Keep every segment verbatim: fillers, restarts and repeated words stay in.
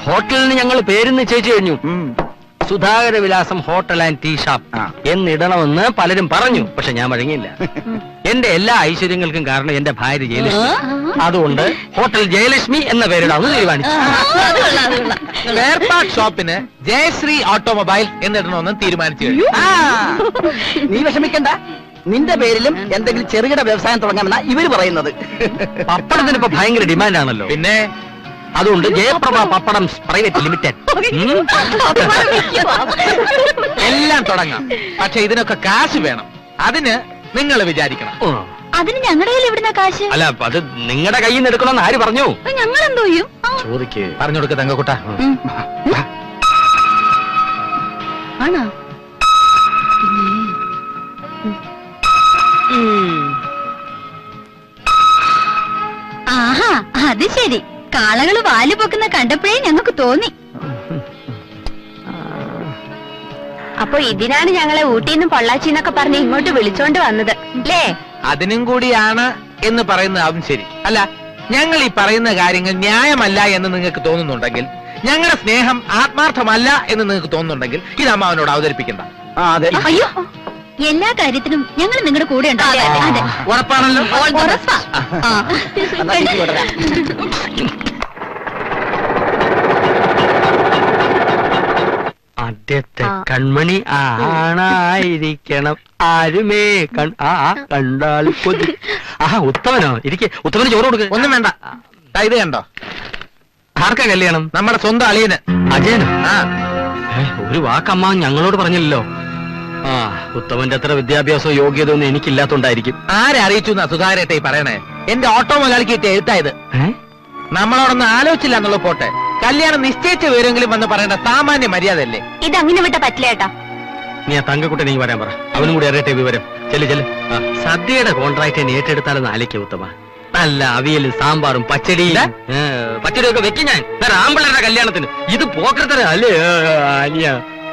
ഹോട്ടലിന് ഞങ്ങൾ പേര് നിശ്ചയിച്ചു കഴിഞ്ഞു. സുധാകര വിലാസം ഹോട്ടൽ ആൻഡ് ടീ ഷാപ്പ് എന്നിടണമെന്ന് പലരും പറഞ്ഞു. പക്ഷെ ഞാൻ വഴങ്ങിയില്ല. എന്റെ എല്ലാ ഐശ്വര്യങ്ങൾക്കും കാരണം എന്റെ ഭാര്യ ജയലക്ഷ്മി. അതുകൊണ്ട് ഹോട്ടൽ ജയലക്ഷ്മി എന്ന പേരിടാമെന്ന് തീരുമാനിച്ചു. ഷോപ്പിന് ജയശ്രീ ഓട്ടോമൊബൈൽ എന്നിടണമെന്ന് തീരുമാനിച്ചു. നീ വിഷമിക്കണ്ട, നിന്റെ പേരിലും എന്തെങ്കിലും ചെറുകിട വ്യവസായം തുടങ്ങാമെന്നാ ഇവര് പറയുന്നത്. പപ്പടത്തിന് ഇപ്പൊ ഭയങ്കര ഡിമാൻഡാണല്ലോ. പിന്നെ അതുകൊണ്ട് ജയപ്രഭ പപ്പടം പ്രൈവറ്റ് ലിമിറ്റഡ് എല്ലാം തുടങ്ങാം. പക്ഷെ ഇതിനൊക്കെ കാശ് വേണം. അതിന് നിങ്ങൾ വിചാരിക്കണം. അതിന് ഞങ്ങളുടെ കയ്യിൽ എവിടുന്ന കാശ്? അല്ല, അത് നിങ്ങളുടെ കയ്യിൽ നിന്ന് എടുക്കണമെന്ന് ആര് പറഞ്ഞു? ഞങ്ങൾ എന്തോ ചെയ്യും? ചോദിക്ക്. പറഞ്ഞു കൊടുക്ക തങ്കക്കുട്ട. ആണോ? ആഹാ, അത് ശരി. കാളകള് വാല് പൊക്കുന്ന കണ്ടപ്പോഴേ ഞങ്ങൾക്ക് തോന്നി. അപ്പൊ ഇതിനാണ് ഞങ്ങളെ ഊട്ടിന്നും പൊള്ളാച്ചിന്നൊക്കെ പറഞ്ഞ് ഇങ്ങോട്ട് വിളിച്ചോണ്ട് വന്നത് അല്ലേ? അതിനും കൂടിയാണ് എന്ന് പറയുന്നതാവും ശരി. അല്ല, ഞങ്ങൾ ഈ പറയുന്ന കാര്യങ്ങൾ ന്യായമല്ല എന്ന് നിങ്ങൾക്ക് തോന്നുന്നുണ്ടെങ്കിൽ, ഞങ്ങളുടെ സ്നേഹം ആത്മാർത്ഥമല്ല എന്ന് നിങ്ങൾക്ക് തോന്നുന്നുണ്ടെങ്കിൽ ഇത് അമ്മാവനോട് അവതരിപ്പിക്കണ്ട. അയ്യോ, എല്ലാ കാര്യത്തിനും ഞങ്ങൾ നിങ്ങളുടെ കൂടെ ഉണ്ടാവും. അതെ, ഉറപ്പാണല്ലോ? ഉറപ്പാ. ആദ്യത്തെ കൺമണി ആണായിരിക്കണം, ആരുമേ കണ്ടാൽ കൊതി. ആ ഉത്തമനോ? ഇരിക്കെ. ഉത്തമന് ചോറ് കൊടുക്ക. ഒന്നും വേണ്ട. ഇത് കണ്ടോ? ആർക്കാ കല്യാണം? നമ്മുടെ സ്വന്തം അളിയന്, അജയനോ? ആ, ഒരു വാക്കമ്മ ഞങ്ങളോട് പറഞ്ഞില്ലല്ലോ. ആ, ഉത്തമന്റെ അത്ര വിദ്യാഭ്യാസവും യോഗ്യതയൊന്നും എനിക്കില്ലാത്തോണ്ടായിരിക്കും. ആരെ അറിയിച്ചു എന്നാ സുധാകരേട്ട ഈ പറയണേ? എന്റെ ഓട്ടോ മുതലാളിക്ക് എഴുത്തായത്. നമ്മളോടൊന്നും ആലോചിച്ചില്ല എന്നുള്ള പോട്ടെ, കല്യാണം നിശ്ചയിച്ച വിവരമെങ്കിലും വന്ന് പറയേണ്ട സാമാന്യ മര്യാദയല്ലേ? ഇത് അങ്ങനെ വിട്ട പറ്റില്ല ഏട്ടാ. നീ ആ തങ്കക്കുട്ടൻ നീ വരാൻ പറ, അവനും കൂടി അറിയട്ടെ വിവരം. ചെല്ലു ചെല്ലു. സദ്യയുടെ കോൺട്രാക്ട് ഏറ്റെടുത്താലെന്ന് ആലോചിക്ക ഉത്തമ. നല്ല അവിയലും സാമ്പാറും പച്ചടിയും പച്ചടിയൊക്കെ വെക്കും ഞാൻ ആമ്പിള്ളേരുടെ കല്യാണത്തിന്. ഇത് പോക്കത്തര അല്ലേ അനിയ?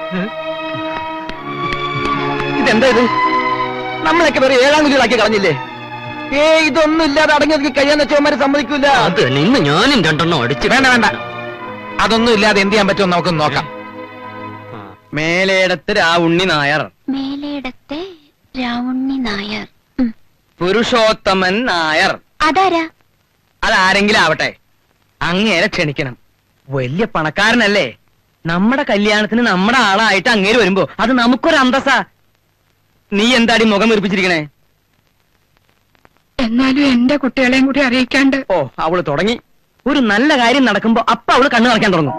ഇതെന്താ ഇത്? നമ്മളൊക്കെ വേറെ ഏഴാം കുലികളാക്കി കളഞ്ഞില്ലേ? ഏ, ഇതൊന്നും ഇല്ലാതെ അടങ്ങി കഴിയാന്ന് വെച്ചവന്മാര് സമ്മതിക്കൂല. അത് നിന്ന് ഞാനും രണ്ടെണ്ണം അടിച്ചു. വേണ്ട വേണ്ട, അതൊന്നും ഇല്ലാതെ എന്ത് ചെയ്യാൻ പറ്റുമോ നമുക്കൊന്ന് നോക്കാം. മേലേടത്ത് രാവുണ്ണി നായർ. മേലേടത്തെ രാവുണ്ണി നായർ. പുരുഷോത്തമൻ നായർ. അതാരാ? അതാരെങ്കിലും ആവട്ടെ, അങ്ങേരെ ക്ഷണിക്കണം. വലിയ പണക്കാരനല്ലേ? നമ്മുടെ കല്യാണത്തിന് നമ്മുടെ ആളായിട്ട് അങ്ങേര് വരുമ്പോ അത് നമുക്കൊരു അന്തസ്സാ. നീ എന്താടി മുഖം വീർപ്പിച്ചിരിക്കണേ? എന്നാലും എന്റെ കുട്ടികളെയും കൂടി അറിയിക്കാണ്ട്. ഓ, അവള് തുടങ്ങി. ഒരു നല്ല കാര്യം നടക്കുമ്പോ അപ്പ അവള് കണ്ണു നടക്കാൻ തുടങ്ങും.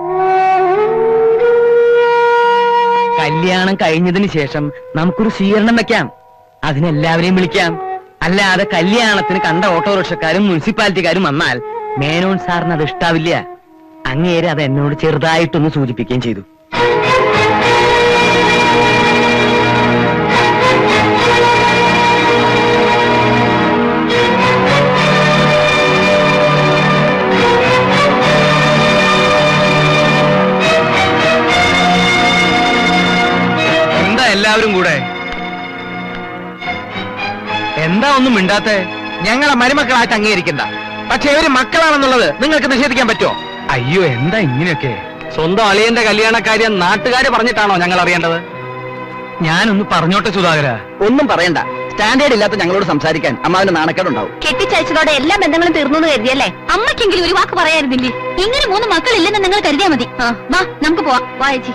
കല്യാണം കഴിഞ്ഞതിന് ശേഷം നമുക്കൊരു സ്വീകരണം വെക്കാം. അതിനെല്ലാവരെയും വിളിക്കാം. അല്ലാതെ കല്യാണത്തിന് കണ്ട ഓട്ടോറിക്ഷക്കാരും മുനിസിപ്പാലിറ്റിക്കാരും വന്നാൽ മേനോൻ സാറിന് അത് ഇഷ്ടാവില്ല. അങ്ങേര് അത് എന്നോട് ചെറുതായിട്ടൊന്ന് സൂചിപ്പിക്കുകയും ചെയ്തു. എല്ലാവരും കൂടെ എന്താ ഒന്നും മിണ്ടാത്തെ? ഞങ്ങളെ മരുമക്കളായിട്ട് അംഗീകരിക്കണ്ട. പക്ഷെ ഇവര് മക്കളാണെന്നുള്ളത് നിങ്ങൾക്ക് നിഷേധിക്കാൻ പറ്റുമോ? അയ്യോ, എന്താ ഇങ്ങനെയൊക്കെ? സ്വന്തം അളിയന്റെ കല്യാണക്കാര്യം നാട്ടുകാര് പറഞ്ഞിട്ടാണോ ഞങ്ങൾ അറിയേണ്ടത്? ഞാനൊന്ന് പറഞ്ഞോട്ടെ സുധാകര. ഒന്നും പറയണ്ട. സ്റ്റാൻഡേർഡ് ഇല്ലാത്ത ഞങ്ങളോട് സംസാരിക്കാൻ അമ്മാവിന്റെ നാണക്കേടുണ്ടാവും. കെട്ടിച്ചയച്ചതോടെ എല്ലാ ബന്ധങ്ങളും തീർന്നു എന്ന് കരുതിയല്ലേ? അമ്മയ്ക്കെങ്കിലും ഒരു വാക്ക് പറയായിരുന്നില്ലേ? ഇങ്ങനെ മൂന്ന് മക്കളില്ലെന്ന് നിങ്ങൾ കരുതിയാ മതി. ആ, വാ നമുക്ക് പോവാം. വാ ചേച്ചി.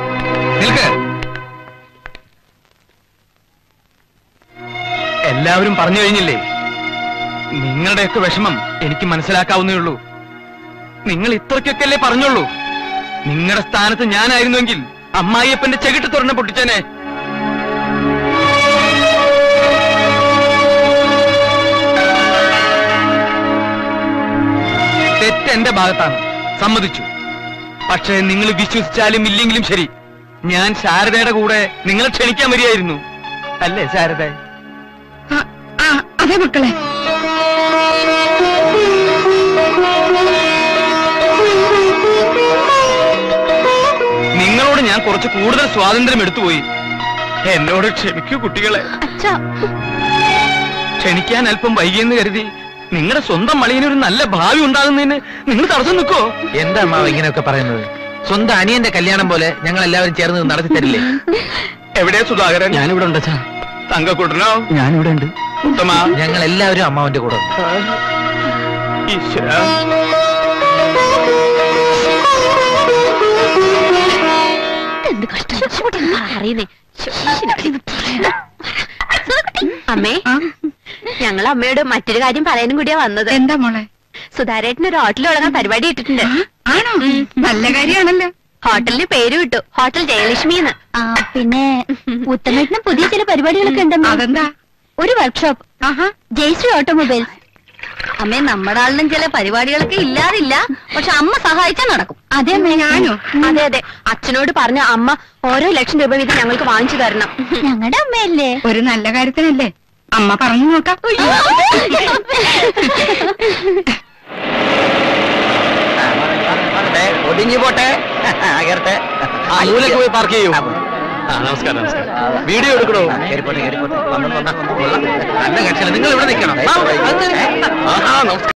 എല്ലാവരും പറഞ്ഞു കഴിഞ്ഞില്ലേ? നിങ്ങളുടെയൊക്കെ വിഷമം എനിക്ക് മനസ്സിലാക്കാവുന്നേ ഉള്ളൂ. നിങ്ങൾ ഇത്രയ്ക്കൊക്കെ അല്ലേ പറഞ്ഞോളൂ. നിങ്ങളുടെ സ്ഥാനത്ത് ഞാനായിരുന്നുവെങ്കിൽ അമ്മായിയപ്പന്റെ ചെകിട്ട് തുറന്ന് പൊട്ടിച്ചേനെ. തെറ്റ് എന്റെ ഭാഗത്താണ്, സമ്മതിച്ചു. പക്ഷേ നിങ്ങൾ വിശ്വസിച്ചാലും ഇല്ലെങ്കിലും ശരി, ഞാൻ ശാരദയുടെ കൂടെ നിങ്ങളെ ക്ഷണിക്കാൻ വരികയായിരുന്നു. അല്ലേ ശാരദ? അതെ മക്കളെ. നിങ്ങളോട് ഞാൻ കുറച്ച് കൂടുതൽ സ്വാതന്ത്ര്യം എടുത്തുപോയി. എന്നോട് ക്ഷമിക്കൂ കുട്ടികളെ. ക്ഷണിക്കാൻ അല്പം വൈകിയെന്ന് കരുതി നിങ്ങളുടെ സ്വന്തം മളിയന് ഒരു നല്ല ഭാവി ഉണ്ടാകുന്നതിന് നിങ്ങൾ തടസ്സം നിൽക്കോ? എന്താ അമ്മാവ് ഇങ്ങനെയൊക്കെ പറയുന്നത്? സ്വന്തം അനിയന്റെ കല്യാണം പോലെ ഞങ്ങൾ എല്ലാവരും ചേർന്ന് നടത്തി തരില്ലേ? എവിടെയാ സുധാകരൻ? ഞാനിവിടെ ഉണ്ട്. തങ്കക്കൂട്ടനോ? ഞാനിവിടെ ഉണ്ട്. ഉത്തമ, ഞങ്ങൾ എല്ലാവരും അമ്മാവന്റെ കൂടെ ഉണ്ട്. ഈശ്വരാ. എന്ത് കഷ്ടം അറിയുന്നേ. അമ്മേ, ഞങ്ങൾ അമ്മയോട് മറ്റൊരു കാര്യം പറയാനും കൂടിയാ വന്നത്. എന്താ മോളെ? സുധാരേട്ടന് ഒരു ഹോട്ടൽ തുടങ്ങാൻ പരിപാടി ഇട്ടിട്ടുണ്ട്. ആണോ? നല്ല കാര്യമാണല്ലോ. ഹോട്ടലിന് പേര് വിട്ടു, ഹോട്ടൽ ജയലക്ഷ്മിന്ന്. പിന്നെ ഉത്തമേട്ടന് പുതിയ ചില പരിപാടികളൊക്കെ ഉണ്ടല്ലോ. അതെന്താ? ഒരു വർക്ക്ഷോപ്പ്, ആഹാ, ജയശ്രീ ഓട്ടോമൊബൈൽസ്. അമ്മേ, നമ്മുടെ ആളിനും ചില പരിപാടികളൊക്കെ ഇല്ലാതില്ല, പക്ഷെ അമ്മ സഹായിച്ചാൽ നടക്കും. അതെ അമ്മേ. ഞാനോ? അതെ അതെ, അച്ഛനോട് പറഞ്ഞ അമ്മ ഓരോ ലക്ഷം രൂപ വീതം ഞങ്ങൾക്ക് വാങ്ങിച്ചു തരണം. ഞങ്ങളുടെ അമ്മയല്ലേ? ഒരു നല്ല കാര്യത്തിനല്ലേ? അമ്മ പറഞ്ഞു നോക്കാം. ഒടിഞ്ഞു പോട്ടെ. പോയി പാർക്ക് ചെയ്യൂ. നമസ്കാരം, നമസ്കാരം. വീഡിയോ എടുക്കണോ? നല്ല കക്ഷിയാണ്. നിങ്ങൾ ഇവിടെ നിൽക്കണം. നമസ്കാരം.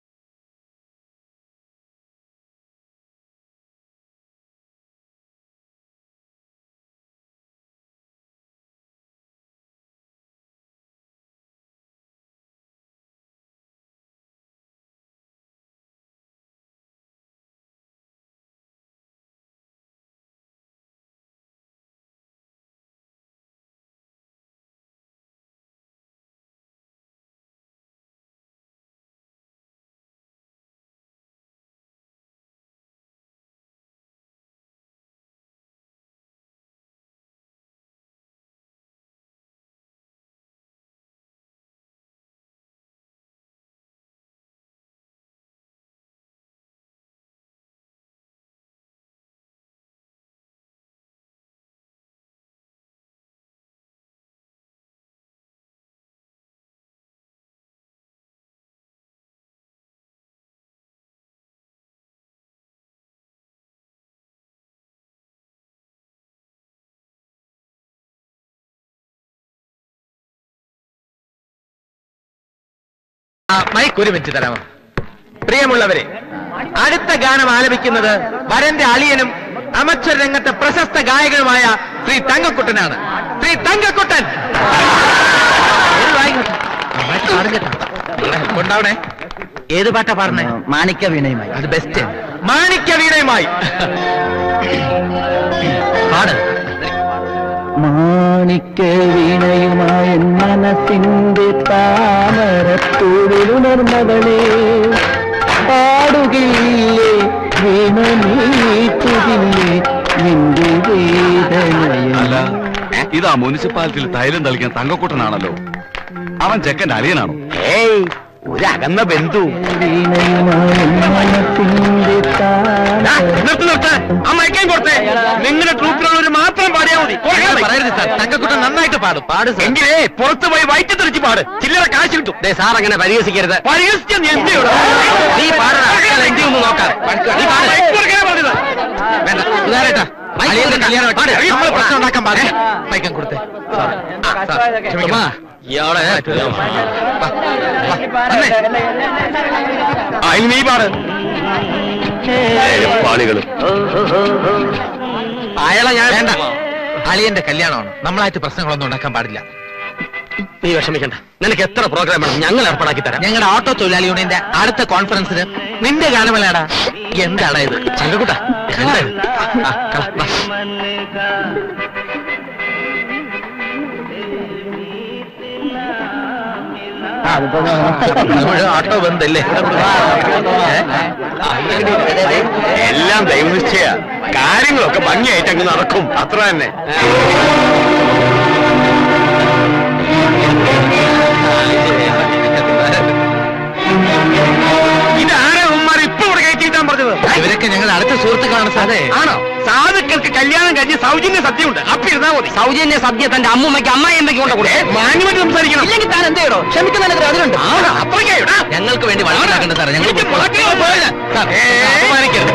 മൈക്ക് ഒരു മിനിറ്റ് തരാമോ? പ്രിയമുള്ളവരെ, അടുത്ത ഗാനം ആലപിക്കുന്നത് വരന്റെ അളിയനും അമച്ചർ രംഗത്തെ പ്രശസ്ത ഗായകനുമായ ശ്രീ തങ്കക്കുട്ടനാണ്. ശ്രീ തങ്കക്കുട്ടൻ കൊണ്ടാവണേ. ഏത് പാട്ടാ പാടുന്നേ? മാണിക്യ വീണയുമായി. അത് ബെസ്റ്റ്. മാണിക്യ വീണയുമായി പാട്. മാണിക്യ വീണയുമായ മനസ്സിന്റെ താമരത്തൂരിലുണർന്നവളെ പാടുകില്ലേ, വീണ നീട്ടുകില്ലേ നിന്റെ വേദനയല്ല. ഇതാ മുനിസിപ്പാലിറ്റിയിൽ തൈലം തളിക്കാൻ തങ്കക്കൂട്ടനാണല്ലോ. അവൻ ചെക്കൻ്റെ അളിയനാണോ? ഏയ്, ഒരു അകന്ന ബന്ധു. നിങ്ങളുടെ ട്രൂപ്പിലുള്ളവർ മാത്രം പാടിയാൽ മതി. പറയരുത് സാർ, തങ്കക്കുട്ടൻ നന്നായിട്ട് പാടും. പാട് എങ്കിലേ പുറത്ത് പോയി വയറ്റി തെറിച്ച് പാട്, ചില്ലറ കാശ് കിട്ടും. സാർ അങ്ങനെ പരിഹസിക്കരുത്. പരിഹസിച്ച നീ എന്തിയോട് നീ പാടുന്ന എന്തി ഒന്ന് നോക്കാം. വേണ്ട സുധാരേട്ടാ, അളിയന്റെ കല്യാണം നമ്മൾ പ്രശ്നം ഉണ്ടാക്കാൻ പാടില്ല. മയക്കം കൊടുത്തേ. ഇയാളെ നീ പാട്. പാളികളും അയാളെ ഞാൻ വേണ്ട. അളിയന്റെ കല്യാണമാണ്, നമ്മളായിട്ട് പ്രശ്നങ്ങളൊന്നും ഉണ്ടാക്കാൻ പാടില്ല. നീ വിഷമിക്കണ്ട. നിനക്ക് എത്ര പ്രോഗ്രാം വേണം ഞങ്ങൾ ഏർപ്പാടാക്കി തരാം. ഞങ്ങളുടെ ഓട്ടോ തൊഴിലാളി യൂണിയന്റെ അടുത്ത കോൺഫറൻസിന് നിന്റെ ഗാനമേളയാടാ. എന്താണ് ഇത്? ചങ്കക്കുട്ട എന്താ ഇത്? ആ, കള, വാ. ഓട്ടോ ബന്ധല്ലേ? എല്ലാം ദൈവനിശ്ചയ. കാര്യങ്ങളൊക്കെ ഭംഗിയായിട്ട് അങ്ങ് നടക്കും, അത്ര തന്നെ. ഇതാരാ ഉമ്മാർ ഇപ്പൊ ഇവിടെ കയറ്റിയിട്ടാൻ പറഞ്ഞത്? ഇവരൊക്കെ ഞങ്ങളുടെ അടുത്ത സുഹൃത്തുക്കളാണ് സാറേ. ആണോ? സാധുക്കൾക്ക് കല്യാണം കഴിഞ്ഞ് സൗജന്യ സദ്യ ഉണ്ട്, അപ്പൊ ഇരുന്നാ മതി. സൗജന്യ സദ്യ തന്റെ അമ്മൂമ്മയ്ക്ക് അമ്മായിയമ്മയ്ക്ക് കൊണ്ട് കൂടെ മാന്യമായിട്ട് സംസാരിക്കണം. ഇല്ലെങ്കിൽ താൻ എന്ത് ചെയ്യണോ? ക്ഷമിക്കുന്നതിന് അതിലുണ്ട്. ഞങ്ങൾക്ക് വേണ്ടി വളർത്താക്കണ്ട സാറേ. ഞങ്ങൾ അപമാനിക്കരുത്.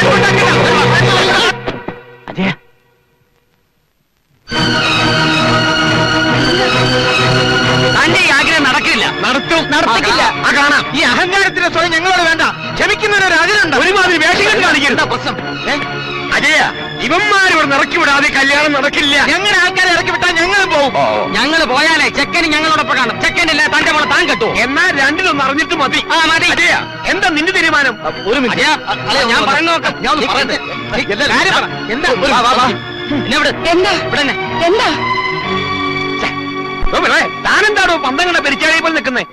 അജയ ഈ അഹങ്കാരത്തിന്റെ സ്വയം ഞങ്ങളോട് വേണ്ട. ക്ഷമിക്കുന്നതിനൊരു അതിലുണ്ട്. ഒരുമാതിരി വേഷങ്ങൾ കാണിക്കരുത്. പ്രശ്നം അജയ, ഇവന്മാരിവിടെ ഇറക്കി വിടാതെ കല്യാണം നടക്കില്ല. ഞങ്ങളുടെ ആൾക്കാരെ ഇറക്കി വിട്ടാൽ ഞങ്ങളും പോകും. ഞങ്ങള് പോയാലേ ചെക്കന് ഞങ്ങളോടൊപ്പം കാണും. ചെക്കനില്ല തന്റെ മോളെ താൻ കെട്ടു. എന്നാൽ രണ്ടിലൊന്ന് അറിഞ്ഞിട്ട് മതി. ആ മതി. അജയ, എന്താ നിന്റെ തീരുമാനം? ഒരു അജയ, അല്ല, ഞാൻ പറയുന്ന നോക്കാം. ഞാൻ ഒന്ന് പറയട്ടെ. കാര്യം പറ. എന്താ? വാ, വാ, വാ. എന്നെ വിട്. എന്താ ഇവിടെ തന്നെ. എന്താ താനെന്താണോ പന്തങ്ങളുടെ പെരിച്ചാഴി പോലെ നിൽക്കുന്നേ?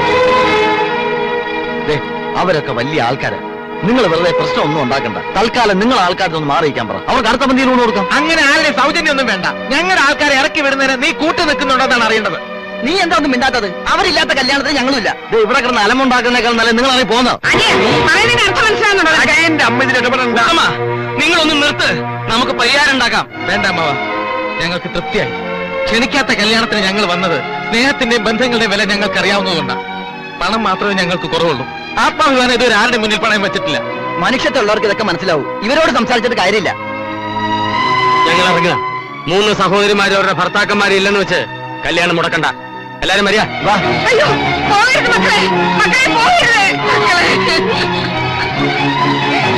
അവരൊക്കെ വലിയ ആൾക്കാര്. നിങ്ങൾ വെറുതെ പ്രശ്നമൊന്നും ഉണ്ടാക്കണ്ട. തൽക്കാലം നിങ്ങൾ ആൾക്കാരൊന്ന് മാറിയിക്കാൻ പറ. അവർക്ക് അടുത്ത പന്തിയിൽ ഊണ് കൊടുക്കാം. അങ്ങനെ ആരുടെ സൗജന്യമൊന്നും വേണ്ട. ഞങ്ങളുടെ ആൾക്കാരെ ഇറക്കി വിടുന്നതിന് നീ കൂട്ടു നിൽക്കുന്നുണ്ടെന്നാണ് അറിയേണ്ടത്. നീ എന്താ ഒന്നും മിണ്ടാത്തത്? അവരില്ലാത്ത കല്യാണത്തിന് ഞങ്ങളുമില്ല. ഇവിടെ കിടന്ന് അലമുണ്ടാക്കുന്നേക്കാൾ നല്ല നിങ്ങൾ അറിയി പോന്നോ? പറയുന്നതിന് അർത്ഥം മനസ്സിലാകുന്നുണ്ടോ? അജയന്റെ അമ്മ ഇതിൽ ഇടപെടണ്ട. അമ്മ, നിങ്ങളൊന്ന് നിർത്ത്. നമുക്ക് പരിഹാരം ഉണ്ടാക്കാം. വേണ്ട അമ്മവ, ഞങ്ങൾക്ക് തൃപ്തിയായി. ക്ഷണിക്കാത്ത കല്യാണത്തിന് ഞങ്ങൾ വന്നത് സ്നേഹത്തിന്റെയും ബന്ധങ്ങളുടെയും വില ഞങ്ങൾക്ക് അറിയാവുന്നതുകൊണ്ടാണ്. പണം മാത്രമേ ഞങ്ങൾക്ക് കുറവുള്ളൂ. ആത്മാഭിമാനം ഇതുവരെ ആരുടെ മുന്നിൽ പണയം വെച്ചിട്ടില്ല. മനുഷ്യത്തുള്ളവർക്ക് ഇതൊക്കെ മനസ്സിലാവും. ഇവരോട് സംസാരിച്ചിട്ട് കാര്യമില്ല. ഞങ്ങൾ ഇറങ്ങുക. മൂന്ന് സഹോദരിമാരും അവരുടെ ഭർത്താക്കന്മാരും ഇല്ലെന്ന് വെച്ച് കല്യാണം മുടക്കണ്ട. എല്ലാരും വരിക. വാ. അയ്യോ പോകരുത് മക്കളെ, മക്കളെ പോകരുത്. മക്കളെ